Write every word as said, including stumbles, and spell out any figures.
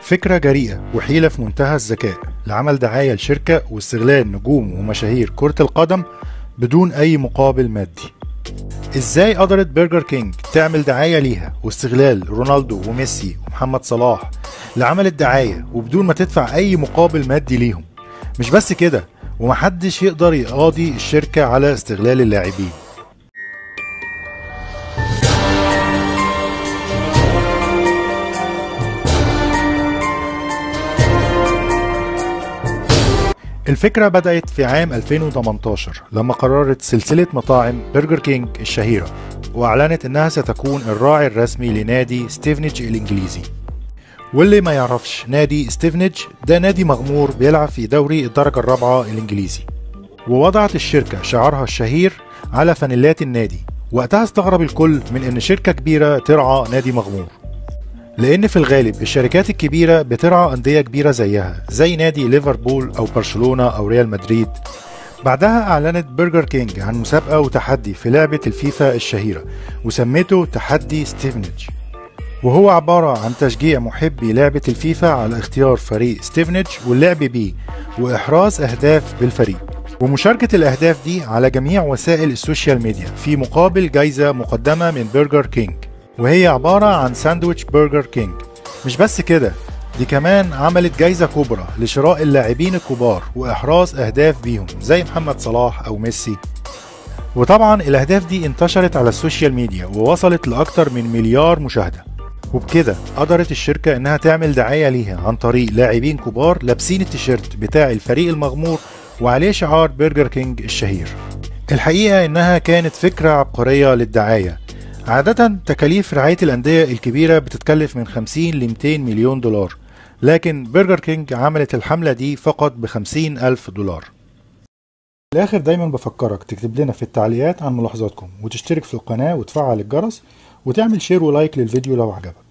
فكرة جريئة وحيلة في منتهى الذكاء لعمل دعاية لشركة واستغلال نجوم ومشاهير كرة القدم بدون أي مقابل مادي. إزاي قدرت برجر كينج تعمل دعاية ليها واستغلال رونالدو وميسي ومحمد صلاح لعمل الدعاية وبدون ما تدفع أي مقابل مادي ليهم؟ مش بس كده، ومحدش يقدر يقاضي الشركة على استغلال اللاعبين. الفكرة بدأت في عام ألفين وتمنتاشر لما قررت سلسلة مطاعم برجر كينج الشهيرة وأعلنت إنها ستكون الراعي الرسمي لنادي ستيفنيج الإنجليزي. واللي ما يعرفش، نادي ستيفنيج ده نادي مغمور بيلعب في دوري الدرجة الرابعة الإنجليزي. ووضعت الشركة شعارها الشهير على فانيلات النادي. وقتها استغرب الكل من إن شركة كبيرة ترعى نادي مغمور، لأن في الغالب الشركات الكبيرة بترعى أندية كبيرة زيها زي نادي ليفربول أو برشلونة أو ريال مدريد. بعدها أعلنت برجر كينج عن مسابقة وتحدي في لعبة الفيفا الشهيرة وسميته تحدي ستيفنيج، وهو عبارة عن تشجيع محبي لعبة الفيفا على اختيار فريق ستيفنيج واللعب بيه وإحراز أهداف بالفريق، ومشاركة الأهداف دي على جميع وسائل السوشيال ميديا في مقابل جايزة مقدمة من برجر كينج، وهي عبارة عن ساندويتش برجر كينج. مش بس كده، دي كمان عملت جايزة كبرى لشراء اللاعبين الكبار وإحراز أهداف بيهم زي محمد صلاح أو ميسي. وطبعا الأهداف دي انتشرت على السوشيال ميديا ووصلت لأكتر من مليار مشاهدة. وبكده قدرت الشركة إنها تعمل دعاية ليها عن طريق لاعبين كبار لابسين التيشيرت بتاع الفريق المغمور وعليه شعار برجر كينج الشهير. الحقيقة إنها كانت فكرة عبقرية للدعاية. عادة تكاليف رعاية الأندية الكبيرة بتتكلف من خمسين ل مئتين مليون دولار، لكن برجر كينج عملت الحملة دي فقط ب خمسين ألف دولار. في الآخر دايما بفكرك تكتب لنا في التعليقات عن ملاحظاتكم وتشترك في القناة وتفعل الجرس وتعمل شير ولايك للفيديو لو عجبك.